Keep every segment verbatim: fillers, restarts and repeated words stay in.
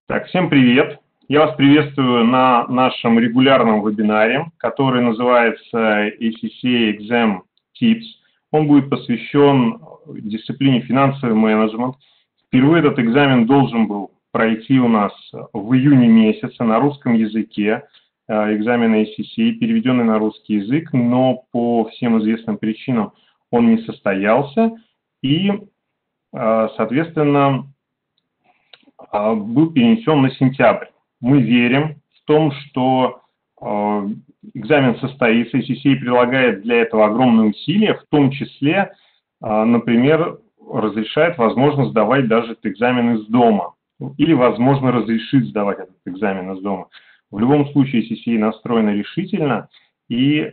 Так, всем привет! Я вас приветствую на нашем регулярном вебинаре, который называется эй си си Exam Tips. Он будет посвящен дисциплине финансовый менеджмент. Впервые этот экзамен должен был пройти у нас в июне месяце на русском языке. Экзамен эй си си, переведенный на русский язык, но по всем известным причинам он не состоялся. И, соответственно, был перенесен на сентябрь. Мы верим в том, что экзамен состоится, эй си си прилагает для этого огромные усилия, в том числе, например, разрешает возможность сдавать даже этот экзамен из дома, или, возможно, разрешит сдавать этот экзамен из дома. В любом случае, эй си си настроена решительно, и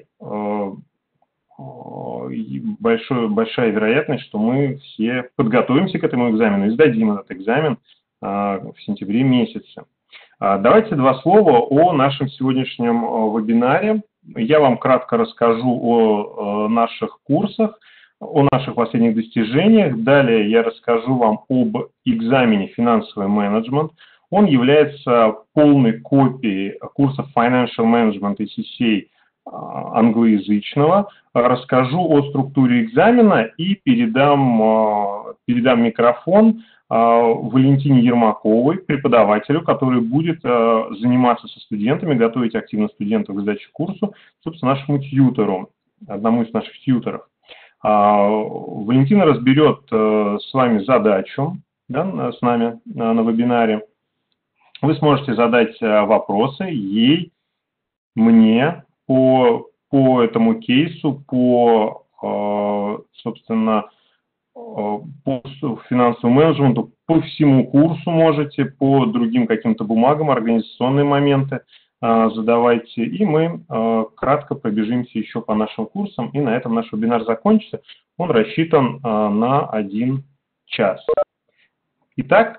большой, большая вероятность, что мы все подготовимся к этому экзамену и сдадим этот экзамен в сентябре месяце. Давайте два слова о нашем сегодняшнем вебинаре. Я вам кратко расскажу о наших курсах, о наших последних достижениях. Далее я расскажу вам об экзамене финансовый менеджмент. Он является полной копией курса Financial Management эй си си англоязычного. Расскажу о структуре экзамена и передам, передам микрофон Валентине Ермаковой, преподавателю, который будет заниматься со студентами, готовить активно студентов к сдаче курсу, собственно, нашему тьютору, одному из наших тьюторов. Валентина разберет с вами задачу, да, с нами на вебинаре. Вы сможете задать вопросы ей, мне по, по этому кейсу, по, собственно, по финансовому менеджменту, по всему курсу можете, по другим каким-то бумагам, организационные моменты задавайте. И мы кратко пробежимся еще по нашим курсам, и на этом наш вебинар закончится. Он рассчитан на один час. Итак,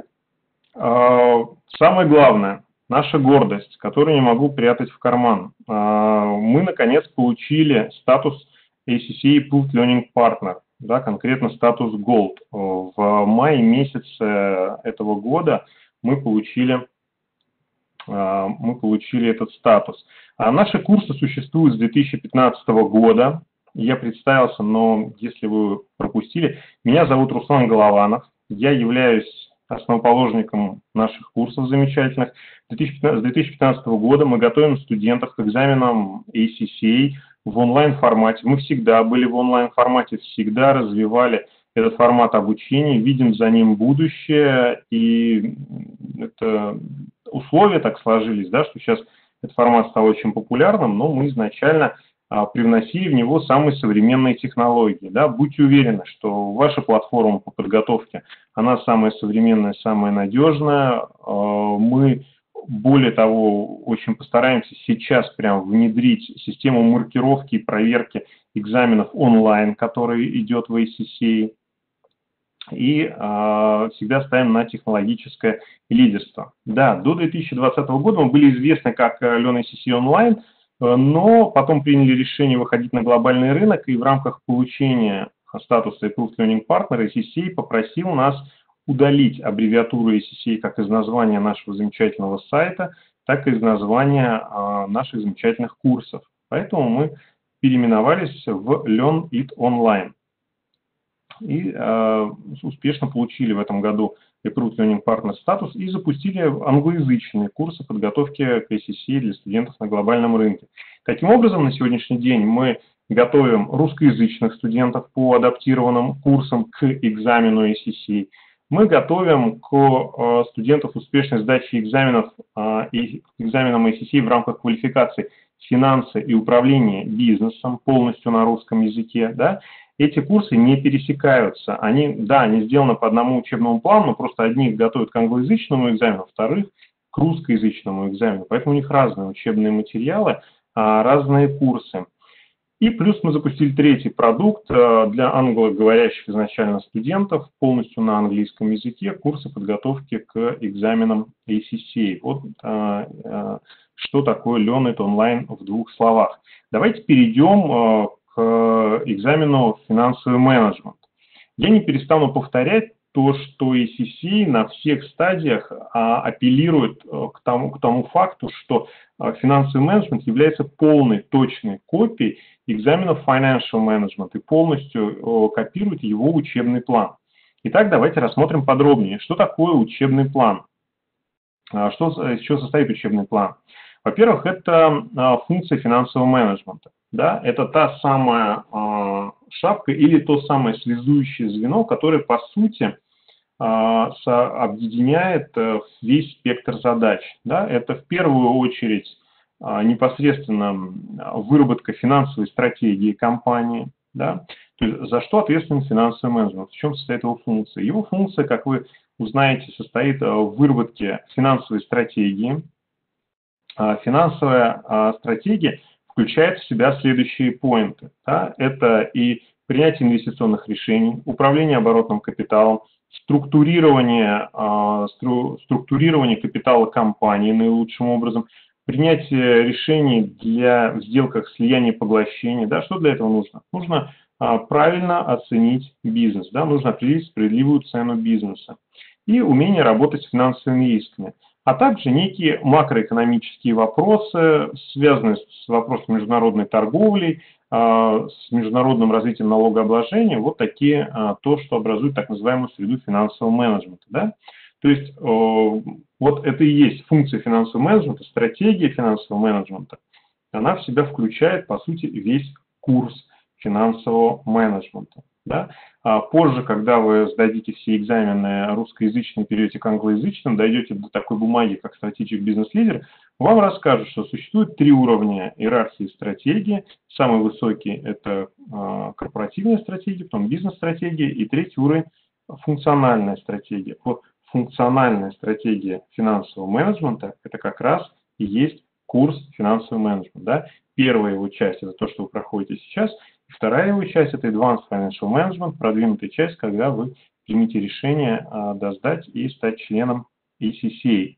самое главное, наша гордость, которую не могу прятать в карман. Мы, наконец, получили статус эй си си Approved Learning Partner. Да, конкретно статус Gold. В мае месяце этого года мы получили, мы получили этот статус. А наши курсы существуют с две тысячи пятнадцатого года. Я представился, но если вы пропустили, меня зовут Руслан Голованов. Я являюсь основоположником наших курсов замечательных. С две тысячи пятнадцатого года мы готовим студентов к экзаменам эй си си в онлайн-формате. Мы всегда были в онлайн-формате, всегда развивали этот формат обучения, видим за ним будущее, и это условия так сложились, да, что сейчас этот формат стал очень популярным, но мы изначально а, привносили в него самые современные технологии. Да. Будьте уверены, что ваша платформа по подготовке, она самая современная, самая надежная. А, мы Более того, очень постараемся сейчас прям внедрить систему маркировки и проверки экзаменов онлайн, который идет в эй си си. И э, всегда ставим на технологическое лидерство. Да, до две тысячи двадцатого года мы были известны как Learn эй си си Online, но потом приняли решение выходить на глобальный рынок, и в рамках получения статуса Approved Learning Partner эй си си попросил нас удалить аббревиатуру эй си си как из названия нашего замечательного сайта, так и из названия а, наших замечательных курсов. Поэтому мы переименовались в Learn It Online. И а, успешно получили в этом году Approved Learning Partner статус и запустили англоязычные курсы подготовки к эй си си для студентов на глобальном рынке. Таким образом, на сегодняшний день мы готовим русскоязычных студентов по адаптированным курсам к экзамену эй си си. Мы готовим к студентам успешной сдачи экзаменов, экзаменам эй си си в рамках квалификации финансы и управление бизнесом полностью на русском языке. Да? Эти курсы не пересекаются. Они, да, они сделаны по одному учебному плану, но просто одних готовят к англоязычному экзамену, вторых к русскоязычному экзамену. Поэтому у них разные учебные материалы, разные курсы. И плюс мы запустили третий продукт для англоговорящих изначально студентов, полностью на английском языке, курсы подготовки к экзаменам эй си си. Вот а, а, что такое Learn It Online в двух словах. Давайте перейдем а, к экзамену финансовый менеджмент. Я не перестану повторять то, что и си си на всех стадиях а, апеллирует а, к, тому, к тому факту, что а, финансовый менеджмент является полной, точной копией экзамена Financial Management и полностью а, копирует его учебный план. Итак, давайте рассмотрим подробнее, что такое учебный план. А, что, из чего состоит учебный план? Во-первых, это а, функция финансового менеджмента. Да? Это та самая а, шапка или то самое связующее звено, которое, по сути, а, со, объединяет а, весь спектр задач. Да? Это в первую очередь а, непосредственно выработка финансовой стратегии компании. Да? То есть за что ответственен финансовый менеджмент? В чем состоит его функция? Его функция, как вы узнаете, состоит в выработке финансовой стратегии. Финансовая стратегия включает в себя следующие поинты. Да? Это и принятие инвестиционных решений, управление оборотным капиталом, структурирование, стру, структурирование капитала компании наилучшим образом, принятие решений для в сделках слияния и поглощения. Да? Что для этого нужно? Нужно правильно оценить бизнес, да? Нужно определить справедливую цену бизнеса и умение работать с финансовыми рисками, а также некие макроэкономические вопросы, связанные с вопросом международной торговли, с международным развитием налогообложения, вот такие, то, что образует так называемую среду финансового менеджмента. Да? То есть вот это и есть функция финансового менеджмента, стратегия финансового менеджмента. Она в себя включает, по сути, весь курс финансового менеджмента. Да? А позже, когда вы сдадите все экзамены русскоязычные, перейдете к англоязычным, дойдете до такой бумаги, как Strategic Business Leader, вам расскажут, что существует три уровня иерархии стратегии. Самый высокий – это э, корпоративная стратегия, потом бизнес-стратегия, и третий уровень – функциональная стратегия. Вот функциональная стратегия финансового менеджмента – это как раз и есть курс финансового менеджмента. Да? Первая его часть – это то, что вы проходите сейчас. Вторая его часть – это Advanced Financial Management, продвинутая часть, когда вы примете решение а, сдать и стать членом и си си эй.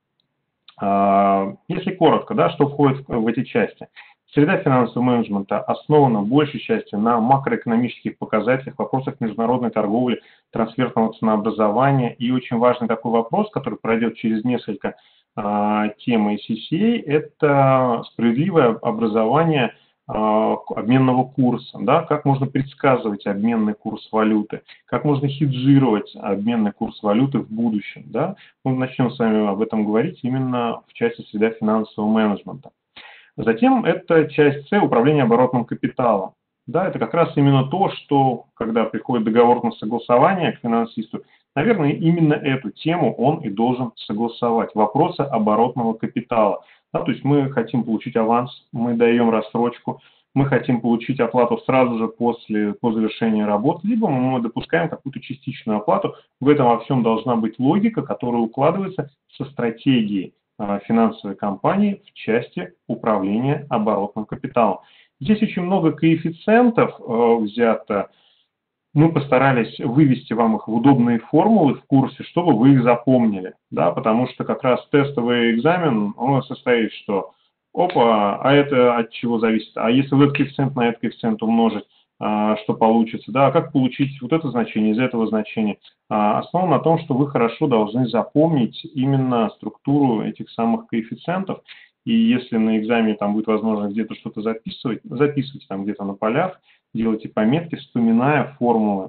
А, если коротко, да, что входит в, в эти части? Среда финансового менеджмента основана большей частью на макроэкономических показателях, вопросах международной торговли, трансферного ценообразования. И очень важный такой вопрос, который пройдет через несколько а, тем и си си эй, это справедливое образование обменного курса, да, как можно предсказывать обменный курс валюты, как можно хеджировать обменный курс валюты в будущем. Да. Мы начнем с вами об этом говорить именно в части среда финансового менеджмента. Затем это часть С, управление оборотным капиталом. Да, это как раз именно то, что, когда приходит договор на согласование к финансисту, наверное, именно эту тему он и должен согласовать. Вопросы оборотного капитала. Да, то есть мы хотим получить аванс, мы даем рассрочку, мы хотим получить оплату сразу же после, по завершении работ, либо мы допускаем какую-то частичную оплату. В этом во всем должна быть логика, которая укладывается со стратегией э, финансовой компании в части управления оборотным капиталом. Здесь очень много коэффициентов э, взято. Мы постарались вывести вам их в удобные формулы в курсе, чтобы вы их запомнили, да, потому что как раз тестовый экзамен, он состоит, что, опа, а это от чего зависит, а если вот этот коэффициент на этот коэффициент умножить, а, что получится, да, а как получить вот это значение из этого значения, а, основан на том, что вы хорошо должны запомнить именно структуру этих самых коэффициентов, и если на экзамене там будет возможность где-то что-то записывать, записывайте там где-то на полях, делайте пометки, вспоминая формулы.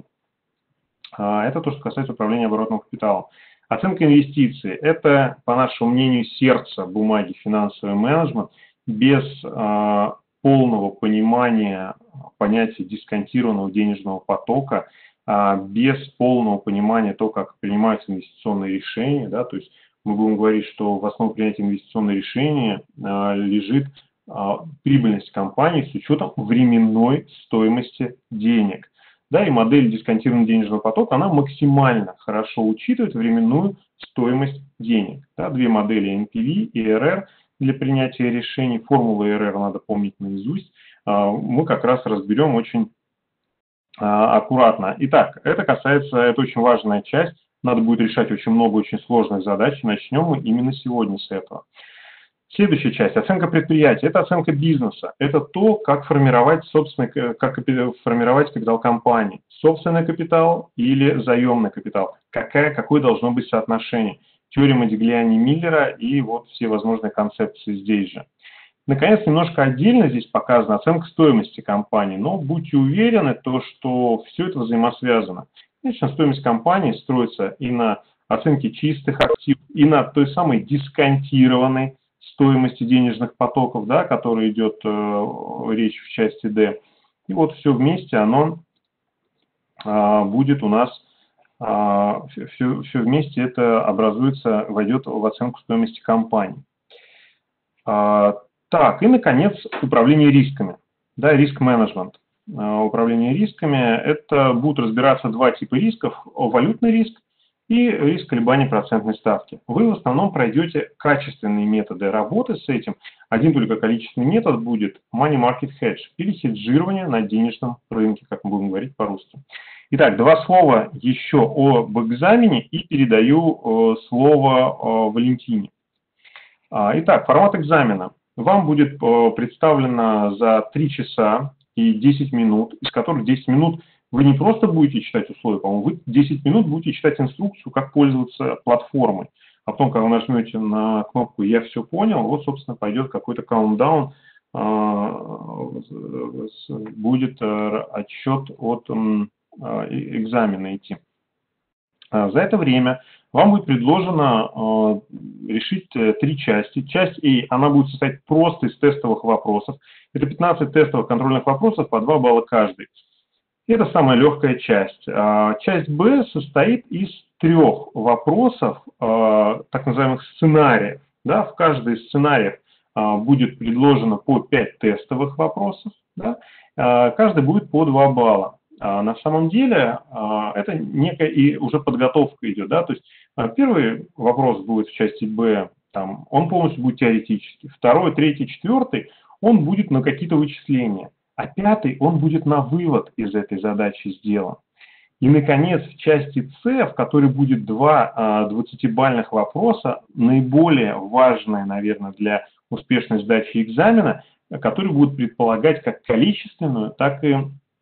Это то, что касается управления оборотным капиталом. Оценка инвестиций – это, по нашему мнению, сердце бумаги финансовый менеджмент. Без а, полного понимания понятия дисконтированного денежного потока, а, без полного понимания того, как принимаются инвестиционные решения, да, то есть мы будем говорить, что в основе принятия инвестиционных решений а, лежит прибыльность компании с учетом временной стоимости денег. Да, и модель дисконтированного денежного потока, она максимально хорошо учитывает временную стоимость денег. Да, две модели эн пи ви и эр эр для принятия решений. Формулы эр эр надо помнить наизусть. Мы как раз разберем очень аккуратно. Итак, это касается, это очень важная часть. Надо будет решать очень много очень сложных задач. Начнем мы именно сегодня с этого. Следующая часть – оценка предприятия. Это оценка бизнеса. Это то, как формировать, собственный, как формировать капитал компании. Собственный капитал или заемный капитал. Какая, какое должно быть соотношение. Теория Модигляни-Миллера и вот все возможные концепции здесь же. Наконец, немножко отдельно здесь показана оценка стоимости компании, но будьте уверены, то, что все это взаимосвязано. Конечно, стоимость компании строится и на оценке чистых активов, и на той самой дисконтированной стоимости денежных потоков, да, которая идет э, речь в части D. И вот все вместе оно э, будет у нас, э, все, все вместе это образуется, войдет в оценку стоимости компании. Э, так, и, наконец, управление рисками, да, риск-менеджмент. Э, управление рисками – это будут разбираться два типа рисков – валютный риск и риск колебаний процентной ставки. Вы в основном пройдете качественные методы работы с этим. Один только количественный метод будет money market hedge или хеджирование на денежном рынке, как мы будем говорить по-русски. Итак, два слова еще об экзамене и передаю э, слово э, Валентине. Итак, формат экзамена. Вам будет э, представлено за три часа и десять минут, из которых десять минут вы не просто будете читать условия, по-моему, вы десять минут будете читать инструкцию, как пользоваться платформой. А потом, когда вы нажмете на кнопку «Я все понял», вот, собственно, пойдет какой-то каунтдаун, будет отсчет от экзамена идти. За это время вам будет предложено решить три части. Часть А, она будет состоять просто из тестовых вопросов. Это пятнадцать тестовых контрольных вопросов по два балла каждый. Это самая легкая часть. Часть Б состоит из трех вопросов, так называемых сценариев. Да, в каждой из сценариев будет предложено по пять тестовых вопросов. Да, каждый будет по два балла. На самом деле это некая и уже подготовка идет. Да, то есть первый вопрос будет в части Б, там, он полностью будет теоретический. Второй, третий, четвертый, он будет на какие-то вычисления. А пятый, он будет на вывод из этой задачи сделан. И, наконец, в части С, в которой будет два двадцатибалльных вопроса, наиболее важные, наверное, для успешной сдачи экзамена, которые будут предполагать как количественную, так и,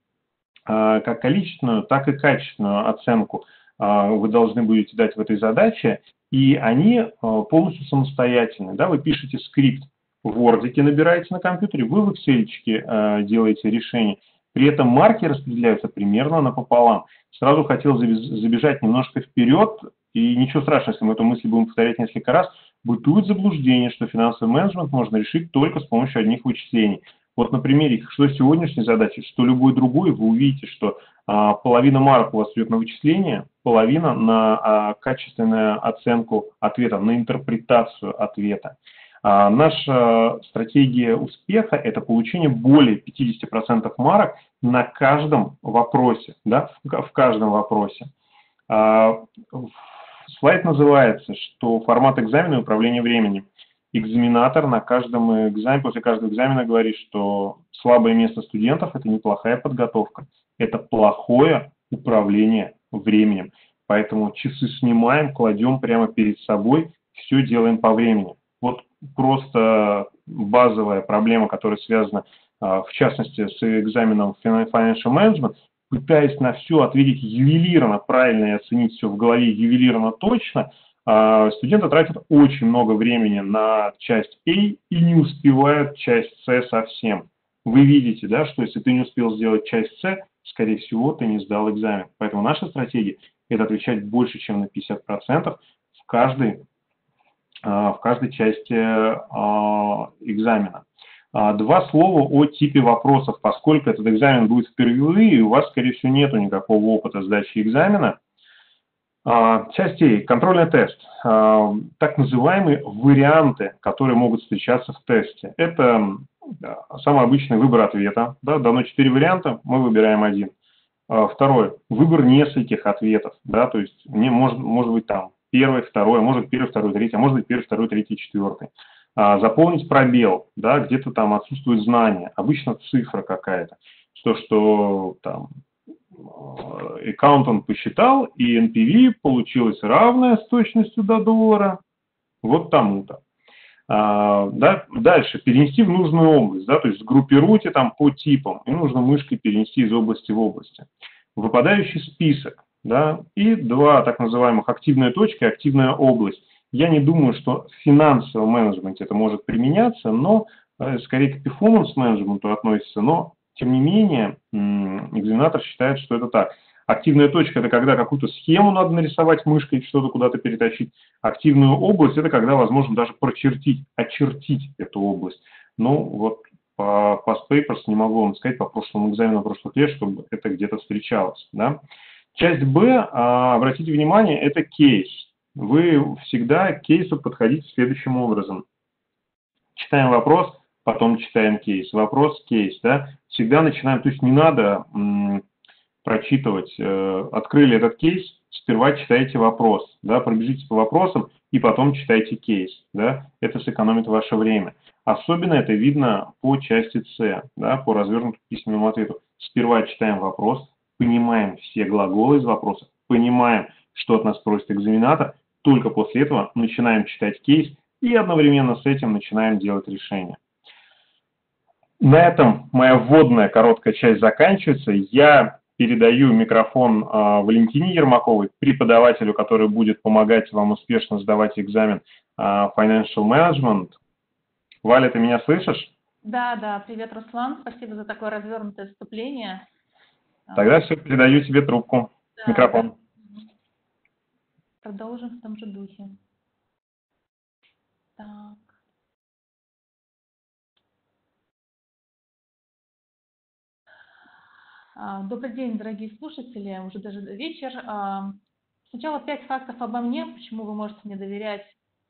как количественную, так и качественную оценку вы должны будете дать в этой задаче, и они полностью самостоятельны. Да? Вы пишете скрипт в Word, набираете на компьютере, вы в Excel э, делаете решение. При этом марки распределяются примерно напополам. Сразу хотел забежать немножко вперед, и ничего страшного, если мы эту мысль будем повторять несколько раз, бытует заблуждение, что финансовый менеджмент можно решить только с помощью одних вычислений. Вот на примере что сегодняшней задачи, что любой другой, вы увидите, что а, половина марок у вас идет на вычисление, половина на а, качественную оценку ответа, на интерпретацию ответа. А, наша стратегия успеха – это получение более пятидесяти процентов марок на каждом вопросе, да, в, в каждом вопросе. А, слайд называется, что формат экзамена и управление временем. Экзаменатор на каждом экзамене, после каждого экзамена говорит, что слабое место студентов – это неплохая подготовка, это плохое управление временем. Поэтому часы снимаем, кладем прямо перед собой, все делаем по времени. Вот просто базовая проблема, которая связана, в частности, с экзаменом Financial Management, пытаясь на все ответить ювелирно, правильно и оценить все в голове ювелирно точно, студенты тратят очень много времени на часть А и не успевают часть С совсем. Вы видите, да, что если ты не успел сделать часть С, скорее всего, ты не сдал экзамен. Поэтому наша стратегия – это отвечать больше, чем на пятьдесят процентов в каждой, в каждой части экзамена. Два слова о типе вопросов. Поскольку этот экзамен будет впервые, и у вас, скорее всего, нет никакого опыта сдачи экзамена. Часть А. Контрольный тест. Так называемые варианты, которые могут встречаться в тесте. Это самый обычный выбор ответа. Да, дано четыре варианта, мы выбираем один. Второе. Выбор нескольких ответов. Да, то есть не, может, может быть там первый, второй, может быть первый, второй, третий, а может быть первый, второй, третий, четвертый. Заполнить пробел. Да, где-то там отсутствует знание. Обычно цифра какая-то. То, что там аккаунтант посчитал, и эн пи ви получилось равное с точностью до доллара вот тому-то. А, да, дальше, перенести в нужную область, да, то есть сгруппируйте там по типам, и нужно мышкой перенести из области в область. Выпадающий список, да, и два так называемых активная точка и активная область. Я не думаю, что в финансовом менеджменте это может применяться, но э, скорее к перформанс-менеджменту относится, но тем не менее экзаменатор считает, что это так. Активная точка – это когда какую-то схему надо нарисовать мышкой, что-то куда-то перетащить. Активную область – это когда возможно даже прочертить, очертить эту область. Ну, вот по past papers не могу вам сказать по прошлым экзаменам прошлых лет, чтобы это где-то встречалось. Да? Часть Б, обратите внимание, это кейс. Вы всегда к кейсу подходите следующим образом. Читаем вопрос, потом читаем кейс. Вопрос, кейс. Да? Всегда начинаем, то есть не надо прочитывать. Открыли этот кейс, сперва читайте вопрос, да, пробежите по вопросам и потом читайте кейс, да, это сэкономит ваше время. Особенно это видно по части С, да, по развернутому письменному ответу. Сперва читаем вопрос, понимаем все глаголы из вопроса, понимаем, что от нас просит экзаменатор, только после этого начинаем читать кейс и одновременно с этим начинаем делать решение. На этом моя вводная короткая часть заканчивается. Я передаю микрофон а, Валентине Ермаковой, преподавателю, который будет помогать вам успешно сдавать экзамен а, Financial Management. Валя, ты меня слышишь? Да, да. Привет, Руслан. Спасибо за такое развернутое вступление. Тогда все, передаю тебе трубку, да, микрофон. Да. Продолжим в том же духе. Так. Добрый день, дорогие слушатели. Уже даже вечер. Сначала пять фактов обо мне, почему вы можете мне доверять.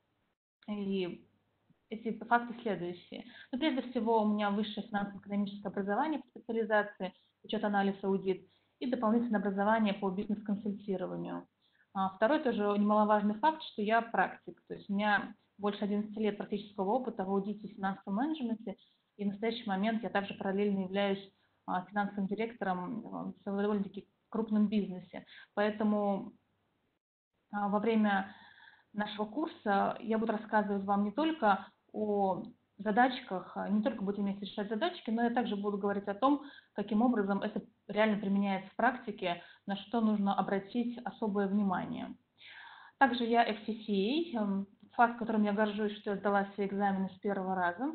И эти факты следующие. Но прежде всего, у меня высшее финансово-экономическое образование по специализации, учет, анализ, аудит, и дополнительное образование по бизнес-консультированию. Второй тоже немаловажный факт, что я практик. То есть у меня больше одиннадцати лет практического опыта в аудите и финансовом менеджменте, и в настоящий момент я также параллельно являюсь финансовым директором в довольно-таки крупном бизнесе. Поэтому во время нашего курса я буду рассказывать вам не только о задачках, не только будете вместе решать задачки, но я также буду говорить о том, каким образом это реально применяется в практике, на что нужно обратить особое внимание. Также я эф си си эй, факт, которым я горжусь, что я сдала все экзамены с первого раза.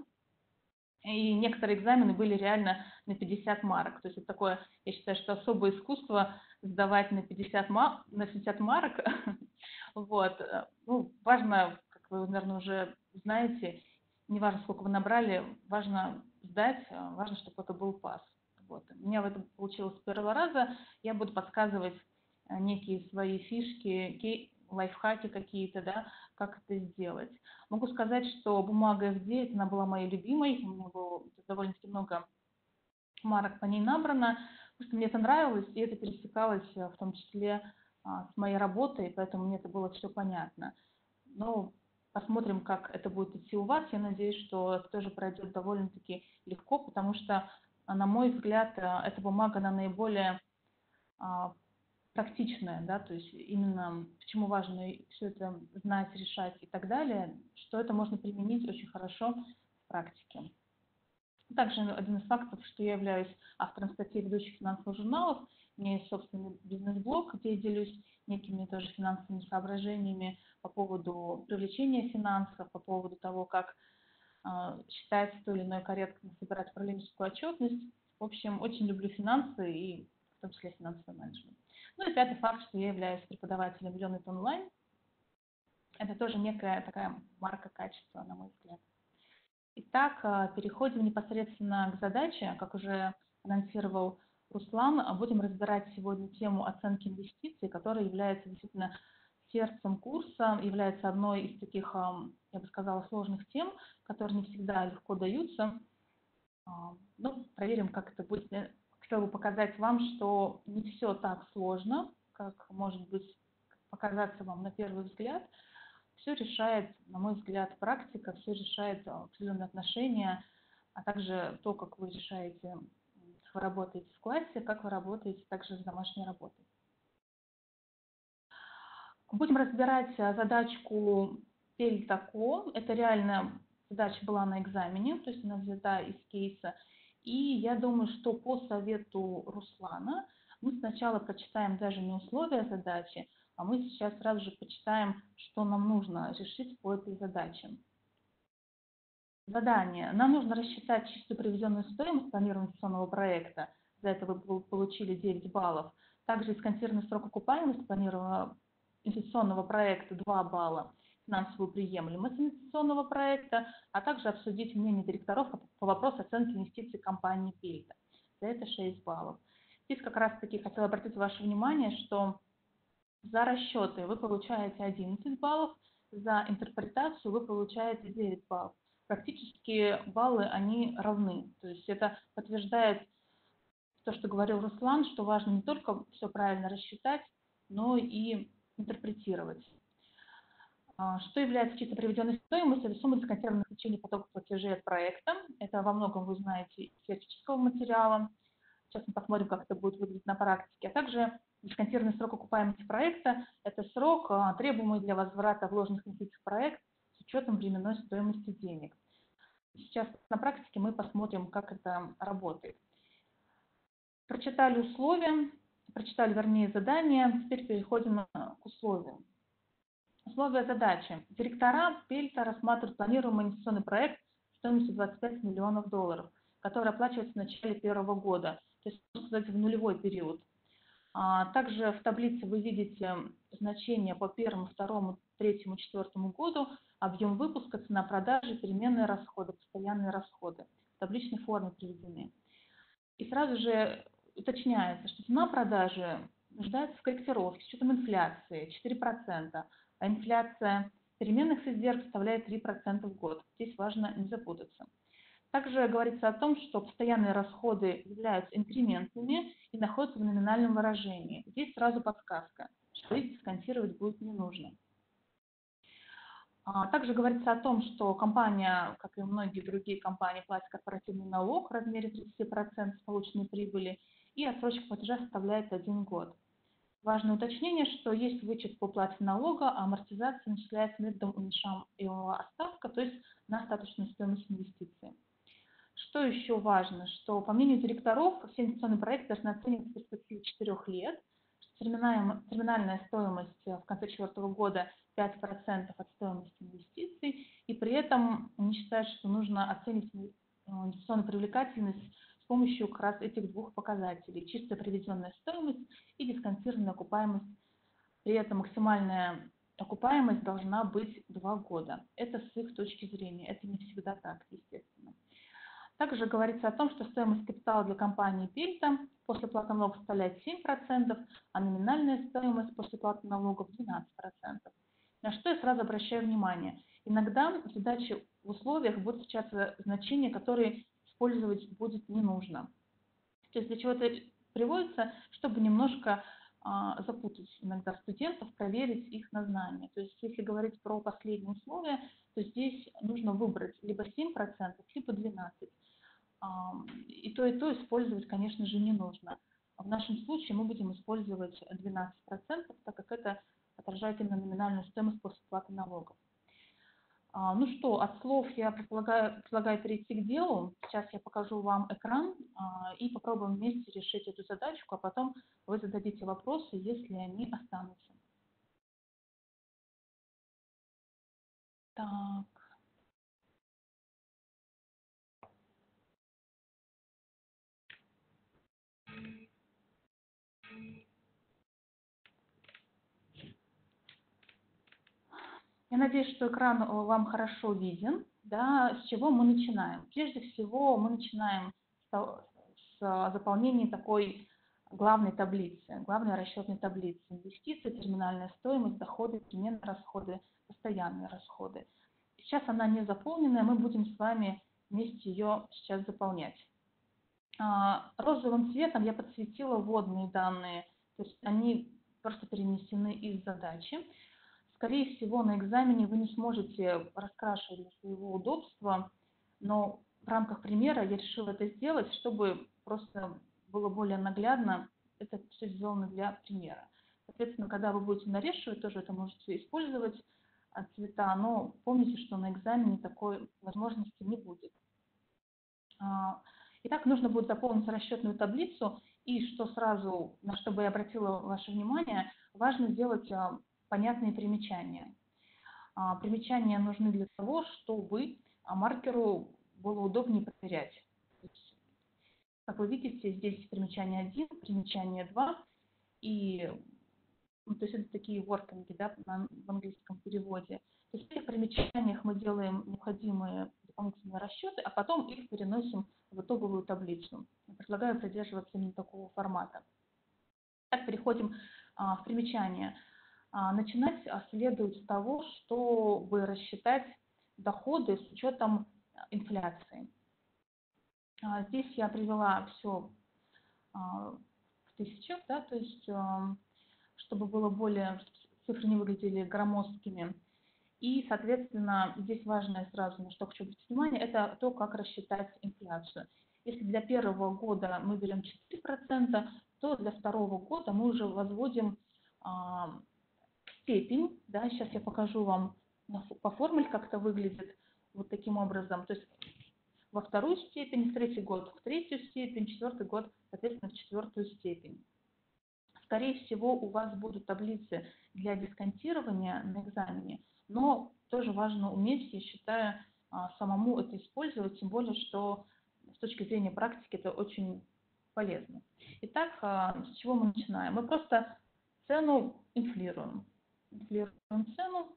И некоторые экзамены были реально на пятьдесят марок. То есть это такое, я считаю, что особое искусство сдавать на пятьдесят, на пятьдесят марок. Вот. Ну, важно, как вы, наверное, уже знаете, не важно, сколько вы набрали, важно сдать, важно, чтобы это был пас. Вот. У меня в этом получилось с первого раза. Я буду подсказывать некие свои фишки, лайфхаки какие-то, да, как это сделать. Могу сказать, что бумага эф девять, она была моей любимой, у меня было довольно-таки много марок по ней набрано, потому что мне это нравилось, и это пересекалось в том числе с моей работой, поэтому мне это было все понятно. Ну, посмотрим, как это будет идти у вас. Я надеюсь, что это тоже пройдет довольно-таки легко, потому что, на мой взгляд, эта бумага, она наиболее практичная, да, то есть именно почему важно все это знать, решать и так далее, что это можно применить очень хорошо в практике. Также один из фактов, что я являюсь автором статей ведущих финансовых журналов, у меня есть собственный бизнес-блог, где я делюсь некими тоже финансовыми соображениями по поводу привлечения финансов, по поводу того, как э, считать то или иное корректно, собирать управленческую отчетность. В общем, очень люблю финансы и в том числе финансовый менеджмент. Ну и пятый факт, что я являюсь преподавателем Unit онлайн. Это тоже некая такая марка качества, на мой взгляд. Итак, переходим непосредственно к задаче. Как уже анонсировал Руслан, будем разбирать сегодня тему оценки инвестиций, которая является действительно сердцем курса, является одной из таких, я бы сказала, сложных тем, которые не всегда легко даются. Ну, проверим, как это будет. Хотела бы показать вам, что не все так сложно, как может быть показаться вам на первый взгляд. Все решает, на мой взгляд, практика, все решает определенные отношения, а также то, как вы решаете, как вы работаете в классе, как вы работаете также с домашней работой. Будем разбирать задачку Пельтако. Это реально задача была на экзамене, то есть она взята из кейса. И я думаю, что по совету Руслана мы сначала прочитаем даже не условия задачи, а мы сейчас сразу же почитаем, что нам нужно решить по этой задаче. Задание. Нам нужно рассчитать чистую приведенную стоимость планированного инвестиционного проекта. За это вы получили девять баллов. Также дисконтированный срок окупаемости планированного инвестиционного проекта два балла. Финансовую приемлемость инвестиционного проекта, а также обсудить мнение директоров по вопросу оценки инвестиций компании Пельта. За это шесть баллов. Здесь как раз таки хотела обратить ваше внимание, что за расчеты вы получаете одиннадцать баллов, за интерпретацию вы получаете девять баллов. Практически баллы, они равны. То есть это подтверждает то, что говорил Руслан, что важно не только все правильно рассчитать, но и интерпретировать. Что является чисто приведенной стоимостью? Это сумма дисконтированных в течение потока платежей от проекта. Это во многом вы знаете из теоретического материала. Сейчас мы посмотрим, как это будет выглядеть на практике. А также дисконтированный срок окупаемости проекта – это срок, требуемый для возврата вложенных инвестиций в проект с учетом временной стоимости денег. Сейчас на практике мы посмотрим, как это работает. Прочитали условия, прочитали, вернее, задания, теперь переходим к условиям. Условия задачи. Директора Пельта рассматривают планируемый инвестиционный проект стоимостью двадцать пять миллионов долларов, который оплачивается в начале первого года, то есть, можно сказать, в нулевой период. А также в таблице вы видите значения по первому, второму, третьему, четвертому году, объем выпуска, цена продажи, переменные расходы, постоянные расходы. В табличной форме приведены. И сразу же уточняется, что цена продажи нуждается в корректировке с учетом инфляции четыре процента, а инфляция переменных издержек составляет три процента в год. Здесь важно не запутаться. Также говорится о том, что постоянные расходы являются инкрементными и находятся в номинальном выражении. Здесь сразу подсказка, что их дисконтировать будет не нужно. Также говорится о том, что компания, как и многие другие компании, платит корпоративный налог в размере тридцать процентов с полученной прибыли, и отсрочка платежа составляет один год. Важное уточнение, что есть вычет по плате налога, а амортизация начисляется методом уменьшаемого остатка, то есть на остаточную стоимость инвестиций. Что еще важно, что по мнению директоров, все инвестиционные проекты должны оцениваться в перспективе четырёх лет, терминальная стоимость в конце четвертого года пять процентов от стоимости инвестиций, и при этом они считают, что нужно оценить инвестиционную привлекательность с помощью как раз этих двух показателей: чистая приведенная стоимость и дисконтированная окупаемость. При этом максимальная окупаемость должна быть два года. Это с их точки зрения, это не всегда так, естественно. Также говорится о том, что стоимость капитала для компании Пельта после платы налогов составляет семь процентов, а номинальная стоимость после платы налогов двенадцать процентов. На что я сразу обращаю внимание. Иногда в задаче в условиях будут встречаться значения, которые использовать будет не нужно. То есть для чего это приводится, чтобы немножко а, запутать иногда студентов, проверить их на знания. То есть если говорить про последние условия, то здесь нужно выбрать либо семь процентов, либо двенадцать процентов. И то, и то использовать, конечно же, не нужно. В нашем случае мы будем использовать двенадцать процентов, так как это отражает именно номинальную стоимость после платы налогов. Ну что, от слов я предлагаю, предлагаю перейти к делу. Сейчас я покажу вам экран и попробуем вместе решить эту задачку, а потом вы зададите вопросы, если они останутся. Так. Я надеюсь, что экран вам хорошо виден. Да, с чего мы начинаем? Прежде всего, мы начинаем с, с заполнения такой главной таблицы, главной расчетной таблицы. Инвестиции, терминальная стоимость, доходы, переменные расходы, постоянные расходы. Сейчас она не заполненная, мы будем с вами вместе ее сейчас заполнять. Розовым цветом я подсветила вводные данные, то есть они просто перенесены из задачи. Скорее всего, на экзамене вы не сможете раскрашивать для своего удобства, но в рамках примера я решила это сделать, чтобы просто было более наглядно. Это все сделано для примера. Соответственно, когда вы будете нарешивать, тоже это можете использовать. а, цвета, но помните, что на экзамене такой возможности не будет. А, Итак, нужно будет заполнить расчетную таблицу, и что сразу, на что бы я обратила ваше внимание, важно сделать а, понятные примечания. А, Примечания нужны для того, чтобы а, маркеру было удобнее проверять. То есть, как вы видите, здесь примечание один, примечание два, и ну, то есть это такие воркинги, да, на, в английском переводе. То есть в этих примечаниях мы делаем необходимые дополнительные расчеты, а потом их переносим в итоговую таблицу. Я предлагаю придерживаться именно такого формата. Так, переходим а, в примечания. А, начинать а, следует с того, чтобы рассчитать доходы с учетом а, инфляции. А, здесь я привела все а, в тысячах, да, то есть а, чтобы было более, цифры не выглядели громоздкими. И, соответственно, здесь важное сразу, на что хочу обратить внимание, это то, как рассчитать инфляцию. Если для первого года мы берем четыре процента, то для второго года мы уже возводим а, степень. Да, сейчас я покажу вам по формуле, как это выглядит вот таким образом. То есть во вторую степень, в третий год в третью степень, четвертый год, соответственно, в четвертую степень. Скорее всего, у вас будут таблицы для дисконтирования на экзамене, но тоже важно уметь, я считаю, а, самому это использовать, тем более, что с точки зрения практики это очень полезно. Итак, а, с чего мы начинаем? Мы просто цену инфлируем. Инфлируем цену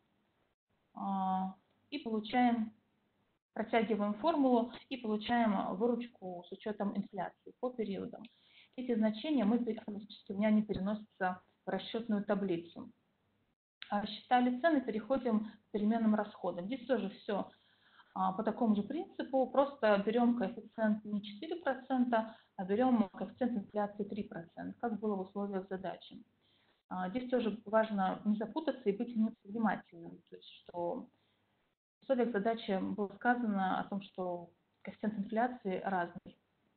а, и получаем, протягиваем формулу и получаем выручку с учетом инфляции по периодам. Эти значения мы автоматически у меня не переносятся в расчетную таблицу. Рассчитали цены, переходим к переменным расходам. Здесь тоже все а, по такому же принципу, просто берем коэффициент не четыре процента, а берем коэффициент инфляции три процента, как было в условиях задачи. А, здесь тоже важно не запутаться и быть внимательным, то есть что в условиях задачи было сказано о том, что коэффициент инфляции разный.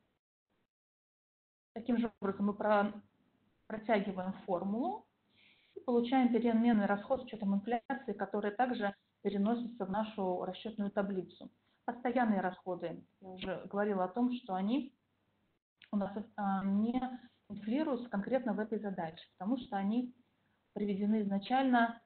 Таким же образом мы про, протягиваем формулу и получаем переменный расход с учетом инфляции, который также переносится в нашу расчетную таблицу. Постоянные расходы, я уже говорила о том, что они у нас а, не инфлируются конкретно в этой задаче, потому что они приведены изначально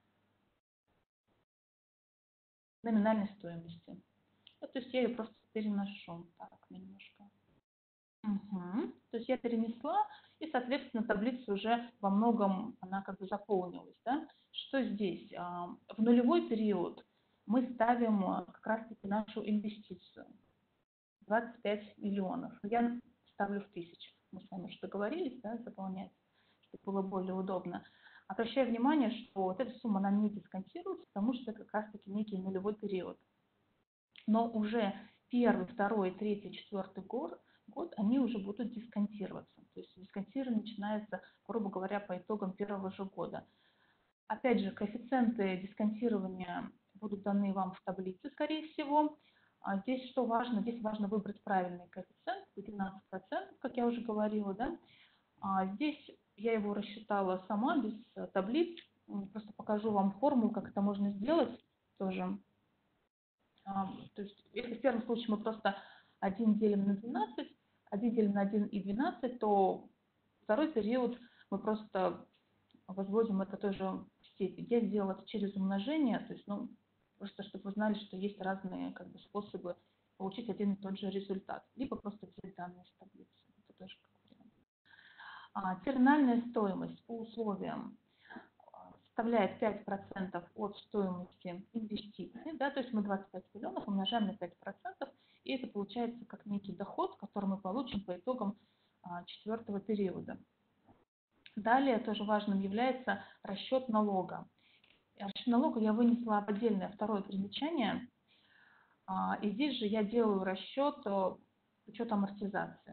к номинальной стоимости. Ну, то есть я ее просто переношу. Так, немножко. Угу. То есть я перенесла, и, соответственно, таблица уже во многом, она как бы заполнилась. Да? Что здесь? В нулевой период мы ставим как раз-таки нашу инвестицию. двадцать пять миллионов. Я ставлю в тысячу. Мы с вами уже договорились, да, заполнять, чтобы было более удобно. Обращаю внимание, что вот эта сумма, она не дисконтируется, потому что это как раз-таки некий нулевой период. Но уже первый, второй, третий, четвертый год, год они уже будут дисконтироваться. То есть дисконтирование начинается, грубо говоря, по итогам первого же года. Опять же, коэффициенты дисконтирования будут даны вам в таблице, скорее всего. А здесь что важно? Здесь важно выбрать правильный коэффициент, двенадцать процентов, как я уже говорила. Да? А здесь я его рассчитала сама, без таблиц. Просто покажу вам формулу, как это можно сделать тоже. То есть, если в первом случае мы просто один делим на двенадцать, один делим на один и двенадцать, то второй период мы просто возводим это тоже в степень. Я сделала это через умножение, то есть, ну, просто чтобы вы знали, что есть разные как бы, способы получить один и тот же результат. Либо просто взять данные из таблицы. Это тоже как вариант. А, терминальная стоимость по условиям составляет пять процентов от стоимости инвестиций, да, то есть мы двадцать пять миллионов умножаем на пять процентов, и это получается как некий доход, который мы получим по итогам а, четвертого периода. Далее тоже важным является расчет налога. Расчет налога я вынесла в отдельное второе примечание, а, и здесь же я делаю расчет учета амортизации.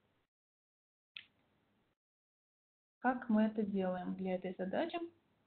Как мы это делаем для этой задачи?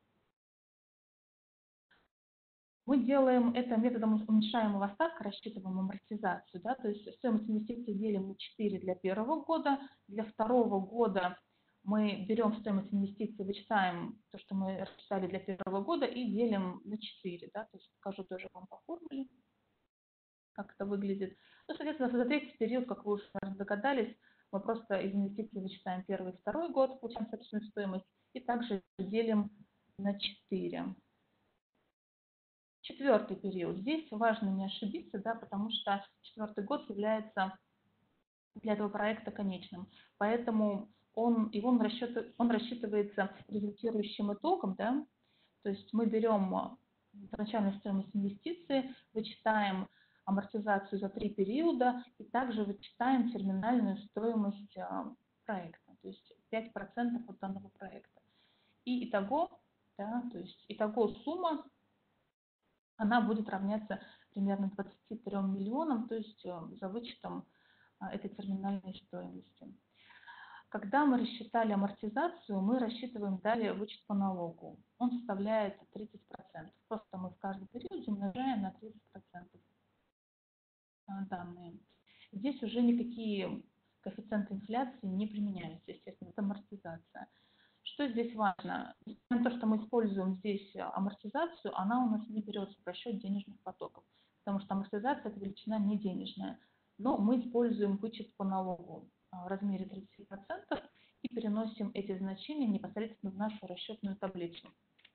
Мы делаем это методом уменьшаемого остатка, рассчитываем амортизацию. Да? То есть стоимость инвестиций делим на четыре для первого года, для второго года мы берем стоимость инвестиций, вычитаем то, что мы рассчитали для первого года, и делим на четыре. Да? То есть покажу тоже вам по формуле, как это выглядит. Ну, соответственно, за третий период, как вы уже, наверное, догадались, мы просто из инвестиций вычитаем первый и второй год, получаем собственную стоимость, и также делим на четыре. Четвертый период. Здесь важно не ошибиться, да, потому что четвертый год является для этого проекта конечным. Поэтому он, и он, расчет, он рассчитывается результирующим итогом. Да? То есть мы берем начальную стоимость инвестиции, вычитаем амортизацию за три периода и также вычитаем терминальную стоимость а, проекта, то есть пять процентов от данного проекта. И итого, да, то есть итого сумма, она будет равняться примерно двадцати трём миллионам, то есть а, за вычетом а, этой терминальной стоимости. Когда мы рассчитали амортизацию, мы рассчитываем далее вычет по налогу. Он составляет тридцать процентов. Просто мы в каждом периоде умножаем на тридцать процентов данные. Здесь уже никакие коэффициенты инфляции не применяются, естественно, это амортизация. Что здесь важно? То, что мы используем здесь амортизацию, она у нас не берется в расчет денежных потоков, потому что амортизация – это величина не денежная. Но мы используем вычет по налогу в размере тридцати процентов и переносим эти значения непосредственно в нашу расчетную таблицу.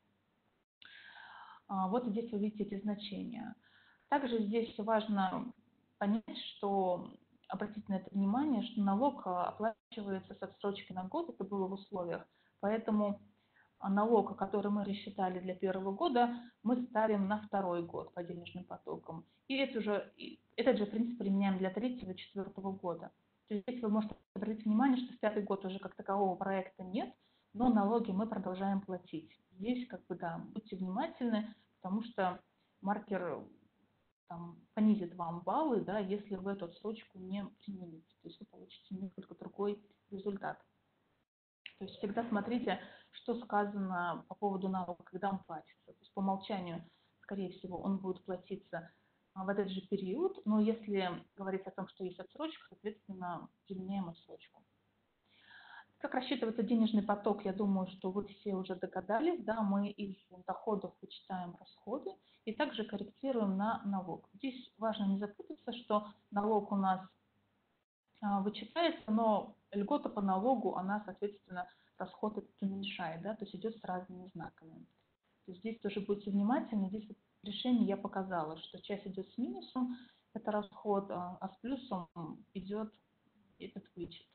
Вот здесь вы видите эти значения. Также здесь важно понять, что, обратить на это внимание, что налог оплачивается с отсрочкой на год, это было в условиях, поэтому налог, который мы рассчитали для первого года, мы ставим на второй год по денежным потокам. И это же, этот же принцип применяем для третьего и четвертого года. То есть здесь вы можете обратить внимание, что в пятый год уже как такового проекта нет, но налоги мы продолжаем платить. Здесь, как бы, да, будьте внимательны, потому что маркер там понизит вам баллы, да, если вы эту отсрочку не примените. То есть вы получите несколько другой результат. То есть всегда смотрите, что сказано по поводу налога, когда он платится. То есть по умолчанию, скорее всего, он будет платиться в этот же период, но если говорить о том, что есть отсрочка, соответственно, применяем отсрочку. Как рассчитывается денежный поток, я думаю, что вы все уже догадались. Да, мы из доходов вычитаем расходы и также корректируем на налог. Здесь важно не запутаться, что налог у нас а, вычитается, но льгота по налогу, она, соответственно, расход этот уменьшает, да, то есть идет с разными знаками. То есть здесь тоже будьте внимательны. Здесь в решении я показала, что часть идет с минусом, это расход, а с плюсом идет этот вычет.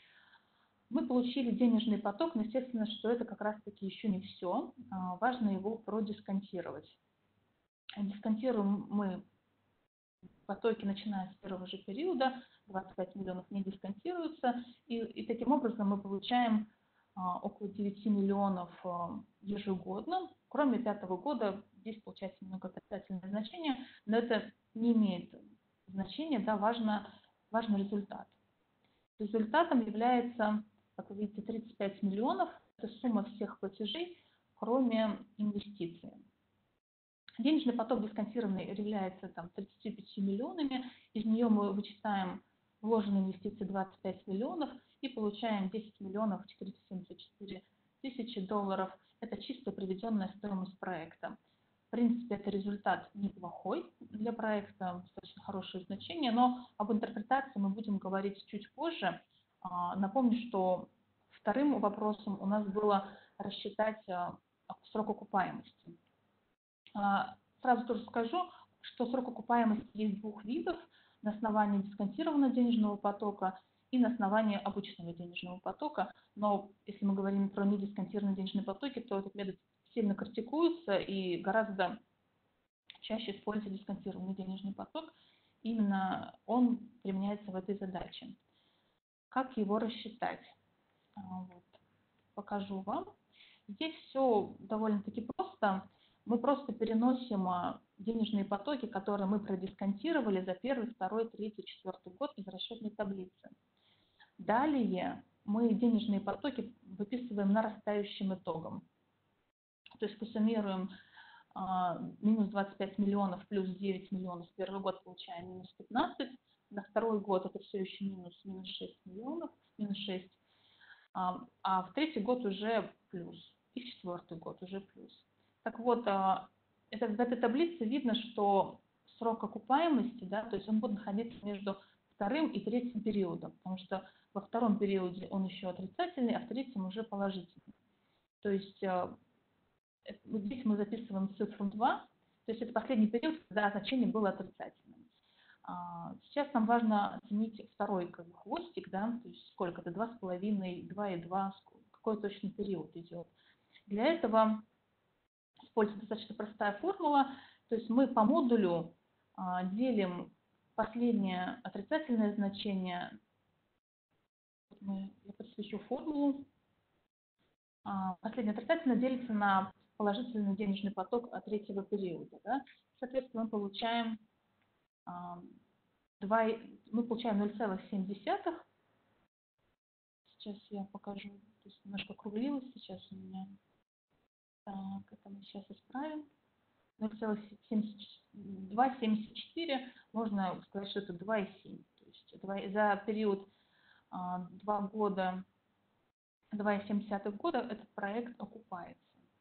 Мы получили денежный поток, но естественно, что это как раз-таки еще не все. Важно его продисконтировать. Дисконтируем мы потоки, начиная с первого же периода, двадцать пять миллионов не дисконтируются, и, и таким образом мы получаем а, около девяти миллионов а, ежегодно. Кроме пятого года, здесь получается немного отрицательное значение, но это не имеет значения, да, важно, важный результат. Результатом является, как вы видите, тридцать пять миллионов. Это сумма всех платежей, кроме инвестиций. Денежный поток дисконтированный является там, тридцатью пятью миллионами. Из нее мы вычитаем вложенные инвестиции двадцать пять миллионов и получаем десять миллионов четыреста семьдесят четыре тысячи долларов. Это чисто приведенная стоимость проекта. В принципе, это результат неплохой для проекта, достаточно хорошее значение, но об интерпретации мы будем говорить чуть позже. Напомню, что вторым вопросом у нас было рассчитать срок окупаемости. Сразу тоже скажу, что срок окупаемости есть двух видов: на основании дисконтированного денежного потока и на основании обычного денежного потока. Но если мы говорим про недисконтированные денежные потоки, то этот метод сильно критикуется и гораздо чаще используется дисконтированный денежный поток. Именно он применяется в этой задаче. Как его рассчитать? Вот. Покажу вам. Здесь все довольно-таки просто. Мы просто переносим денежные потоки, которые мы продисконтировали за первый, второй, третий, четвертый год из расчетной таблицы. Далее мы денежные потоки выписываем нарастающим итогом. То есть посуммируем а, минус двадцать пять миллионов плюс девять миллионов. Первый год получаем минус пятнадцать. На второй год это все еще минус, минус шесть миллионов, минус шесть. а, а в третий год уже плюс, и в четвертый год уже плюс. Так вот, а, это, в этой таблице видно, что срок окупаемости, да, то есть он будет находиться между вторым и третьим периодом, потому что во втором периоде он еще отрицательный, а в третьем уже положительный. То есть а, вот здесь мы записываем цифру два, то есть это последний период, когда значение было отрицательным. А, сейчас нам важно оценить второй как бы, хвостик, да, то есть сколько это, два с половиной, два и два, какой точный период идет. Для этого используется достаточно простая формула, то есть мы по модулю а, делим последнее отрицательное значение, вот мы, я подсвечу формулу, а, последнее отрицательное делится на положительный денежный поток от третьего периода. Да? Соответственно, мы получаем, а, два, мы получаем ноль целых семь десятых. Сейчас я покажу, то есть немножко округлилось сейчас у меня. Так, это мы сейчас исправим. ноль целых два семьдесят четыре, можно сказать, что это два и семь. То есть за период а, два года, два и семь десятых года этот проект окупается.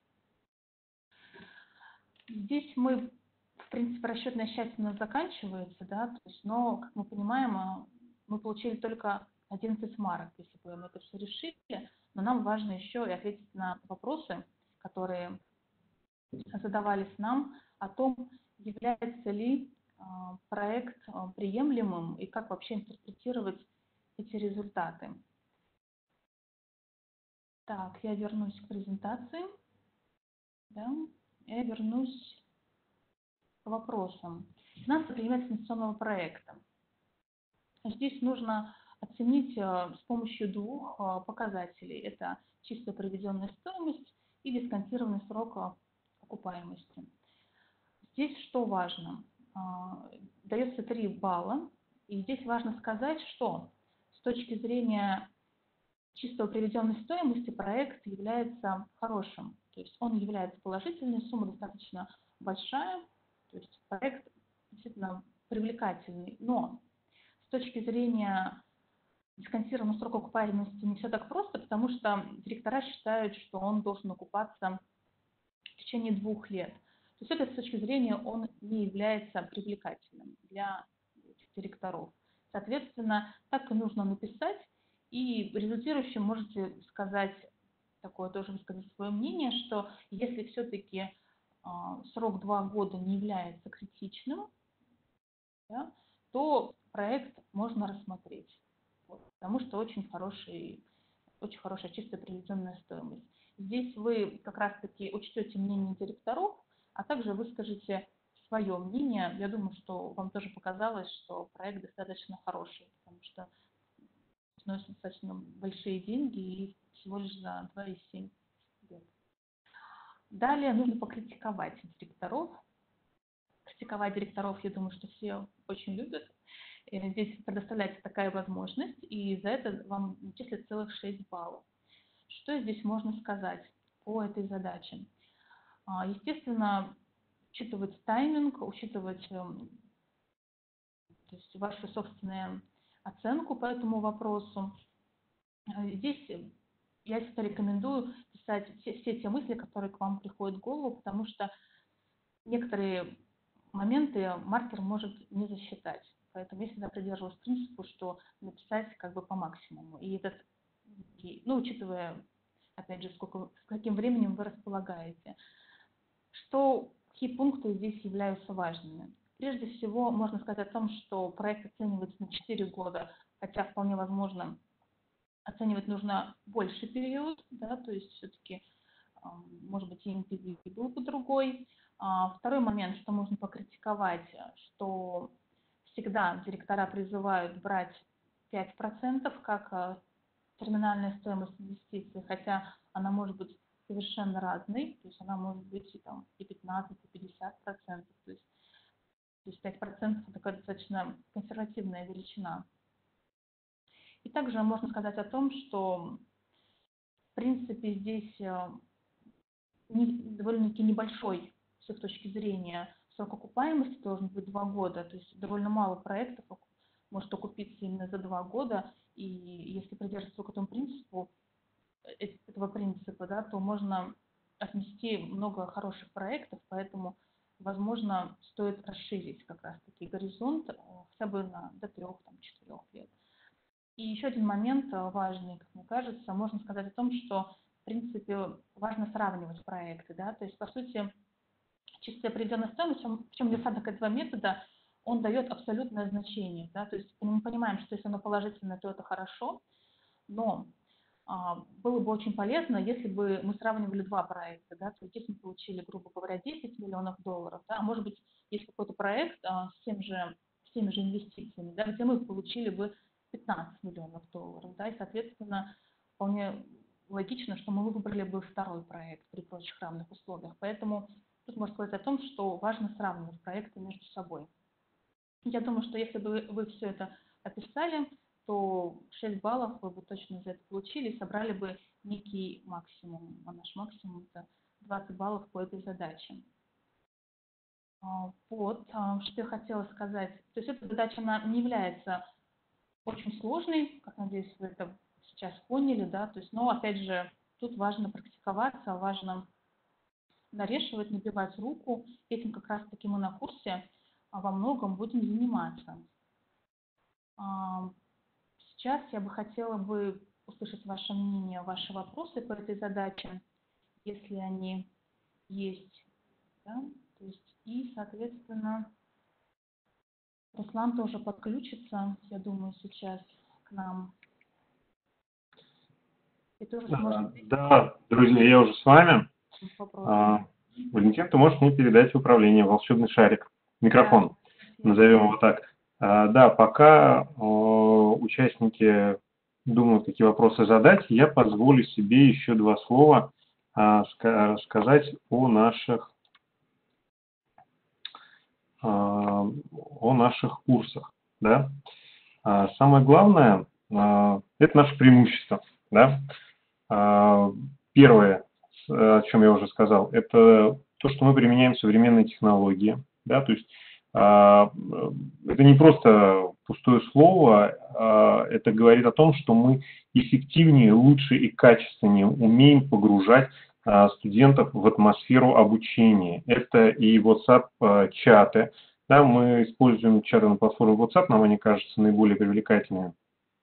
Здесь мы, в принципе, расчетная часть у нас заканчивается, да, то есть, но, как мы понимаем, мы получили только одиннадцать марок, если бы мы это все решили, но нам важно еще и ответить на вопросы, которые задавались нам о том, является ли а, проект а, приемлемым и как вообще интерпретировать эти результаты. Так, я вернусь к презентации. Да, я вернусь к вопросам. Финансовая приемлемость инвестиционного проекта. Здесь нужно оценить а, с помощью двух а, показателей. Это чисто приведенная стоимость и дисконтированный срок а, окупаемости. Здесь что важно? Дается три балла, и здесь важно сказать, что с точки зрения чисто приведенной стоимости проект является хорошим, то есть он является положительной, сумма достаточно большая, то есть проект действительно привлекательный, но с точки зрения дисконтированного срока окупаемости не все так просто, потому что директора считают, что он должен окупаться в течение двух лет. То есть это с точки зрения он не является привлекательным для директоров. Соответственно, так и нужно написать, и результирующим можете сказать, такое тоже высказать свое мнение, что если все-таки э, срок два года не является критичным, да, то проект можно рассмотреть, вот, потому что очень хороший, очень хорошая чисто приведенная стоимость. Здесь вы как раз-таки учтете мнение директоров, а также выскажете свое мнение. Я думаю, что вам тоже показалось, что проект достаточно хороший, потому что сносит достаточно большие деньги и всего лишь за два и семь лет. Далее нужно покритиковать директоров. Критиковать директоров, я думаю, что все очень любят. Здесь предоставляется такая возможность, и за это вам начислят целых шесть баллов. Что здесь можно сказать по этой задаче? Естественно, учитывать тайминг, учитывать то есть, вашу собственную оценку по этому вопросу. Здесь я всегда рекомендую писать все, все те мысли, которые к вам приходят в голову, потому что некоторые моменты маркер может не засчитать. Поэтому я всегда придерживаюсь принципу, что написать как бы по максимуму. И этот, ну, учитывая, опять же, сколько, с каким временем вы располагаете. Что, какие пункты здесь являются важными? Прежде всего, можно сказать о том, что проект оценивается на четыре года, хотя вполне возможно оценивать нужно больше период, да, то есть все-таки, может быть, и эн пи ви был бы другой. Второй момент, что можно покритиковать, что всегда директора призывают брать пять процентов как терминальная стоимость инвестиций, хотя она может быть совершенно разной, то есть она может быть и, там, и пятнадцать, и пятьдесят процентов, то есть, то есть пять процентов это такая достаточно консервативная величина. И также можно сказать о том, что в принципе здесь довольно-таки небольшой с их точки зрения срок окупаемости должен быть два года, то есть довольно мало проектов может окупиться именно за два года, и если придерживаться к этому принципу, э- этого принципа, да, то можно отнести много хороших проектов, поэтому, возможно, стоит расширить как раз-таки горизонт э, хотя бы на, до трех, там, четырех лет. И еще один момент э, важный, как мне кажется, можно сказать о том, что, в принципе, важно сравнивать проекты, да, то есть, по сути, чисто определенная стоимость, он- причем недостаток этого метода, он дает абсолютное значение, да, то есть мы понимаем, что если оно положительное, то это хорошо, но а, было бы очень полезно, если бы мы сравнивали два проекта, да, то есть здесь мы получили, грубо говоря, десять миллионов долларов, да, а может быть, есть какой-то проект а, с, тем же, с теми же инвестициями, да, где мы получили бы пятнадцать миллионов долларов, да, и, соответственно, вполне логично, что мы выбрали бы второй проект при прочих равных условиях. Поэтому тут можно сказать о том, что важно сравнивать проекты между собой. Я думаю, что если бы вы все это описали, то шесть баллов вы бы точно за это получили и собрали бы некий максимум. А наш максимум – это двадцать баллов по этой задаче. А, Вот, а, что я хотела сказать. То есть эта задача, она не является очень сложной, как надеюсь, вы это сейчас поняли, да, то есть, но опять же, тут важно практиковаться, важно нарешивать, набивать руку. Этим как раз-таки мы на курсе а, во многом будем заниматься. А, Сейчас я бы хотела бы услышать ваше мнение, ваши вопросы по этой задаче, если они есть. Да? То есть, и, соответственно, Руслан тоже подключится, я думаю, сейчас к нам. И тоже сможет А, ответить Да, друзья, я уже с вами. на вопросы. А, Валентин, ты можешь мне передать управление, волшебный шарик, Да, микрофон, спасибо. назовем его так. А, Да, пока э, участники думают, какие вопросы задать, я позволю себе еще два слова а, ска- сказать о наших, а, о наших курсах. Да? А, Самое главное а, это наше преимущество. Да? А, Первое, с- о чем я уже сказал, это то, что мы применяем современные технологии. Да? То есть а, э, это не просто пустое слово, а это говорит о том, что мы эффективнее, лучше и качественнее умеем погружать а, студентов в атмосферу обучения. Это и WhatsApp-чаты. Да, мы используем чаты на платформе WhatsApp, нам они кажутся наиболее привлекательными.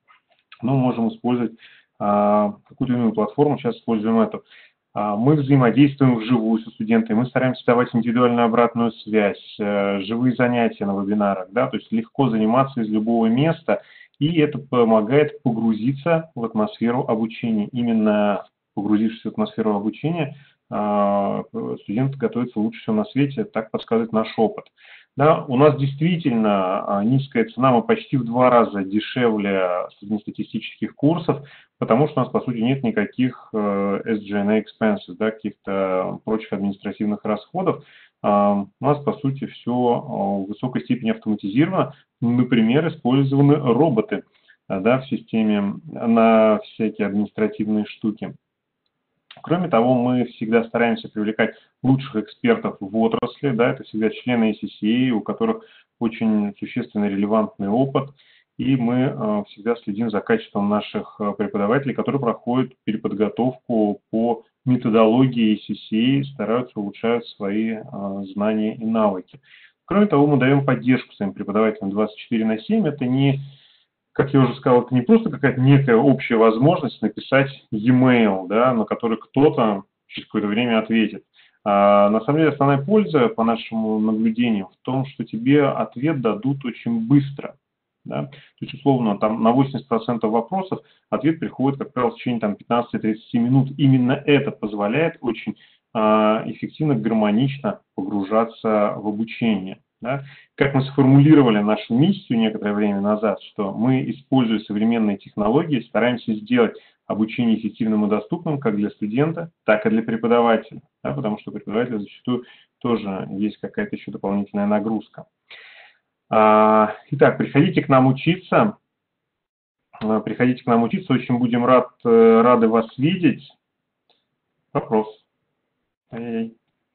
Но можем использовать а, какую-то иную платформу, сейчас используем эту. А, мы взаимодействуем вживую со студентами, мы стараемся давать индивидуальную обратную связь, э, живые занятия на вебинарах, да, то есть легко заниматься из любого места, и это помогает погрузиться в атмосферу обучения. Именно погрузившись в атмосферу обучения, а, студент готовится лучше всего на свете, так подсказывает наш опыт. Да, у нас действительно а, низкая цена, мы почти в два раза дешевле среднестатистических курсов, потому что у нас, по сути, нет никаких э, эс джи эн эй expenses, да, каких-то прочих административных расходов. А, У нас, по сути, все в высокой степени автоматизировано. Например, использованы роботы а, да, в системе на всякие административные штуки. Кроме того, мы всегда стараемся привлекать лучших экспертов в отрасли, да, это всегда члены эс си си эй, у которых очень существенный релевантный опыт, и мы э, всегда следим за качеством наших э, преподавателей, которые проходят переподготовку по методологии эс си си эй, стараются улучшать свои э, знания и навыки. Кроме того, мы даем поддержку своим преподавателям двадцать четыре на семь, это не как я уже сказал, это не просто какая-то некая общая возможность написать e-mail, да, на который кто-то через какое-то время ответит. А на самом деле основная польза, по нашему наблюдению, в том, что тебе ответ дадут очень быстро. Да? То есть, условно, там, на восемьдесят процентов вопросов ответ приходит, как правило, в течение там, пятнадцати-тридцати минут. Именно это позволяет очень а, эффективно, гармонично погружаться в обучение. Да? Как мы сформулировали нашу миссию некоторое время назад, что мы, используя современные технологии, стараемся сделать обучение эффективным и доступным как для студента, так и для преподавателя, да, потому что у преподавателя зачастую тоже есть какая-то еще дополнительная нагрузка. А, Итак, приходите к нам учиться, А, приходите к нам учиться, очень будем рад, э, рады вас видеть. Вопрос. Ай-яй-яй.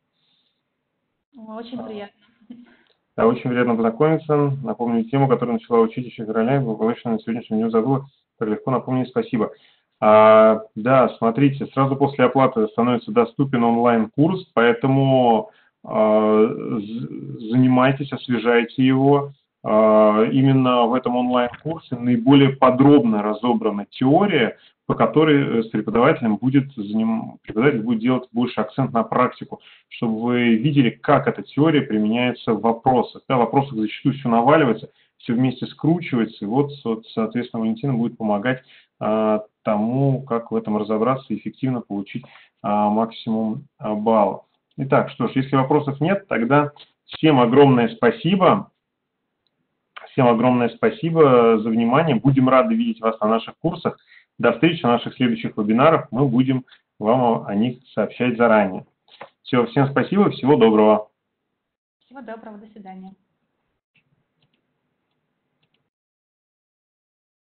Очень приятно. Да, очень приятно познакомиться. Напомню тему, которую начала учить еще в феврале, благополучно на сегодняшнем дню забыла. Так легко напомнить, спасибо. А, да, смотрите, сразу после оплаты становится доступен онлайн-курс, поэтому а, з- занимайтесь, освежайте его. А, именно в этом онлайн-курсе наиболее подробно разобрана теория, по которой э, с преподавателем будет, заним- преподаватель будет делать больше акцент на практику, чтобы вы видели, как эта теория применяется в вопросах. Да, в вопросах зачастую все наваливается, все вместе скручивается, и вот, вот соответственно, Валентина будет помогать а, тому, как в этом разобраться и эффективно получить а, максимум а, баллов. Итак, что ж, если вопросов нет, тогда всем огромное спасибо. Всем огромное спасибо за внимание. Будем рады видеть вас на наших курсах. До встречи на наших следующих вебинарах. Мы будем вам о них сообщать заранее. Все, всем спасибо, всего доброго. Всего доброго, до свидания.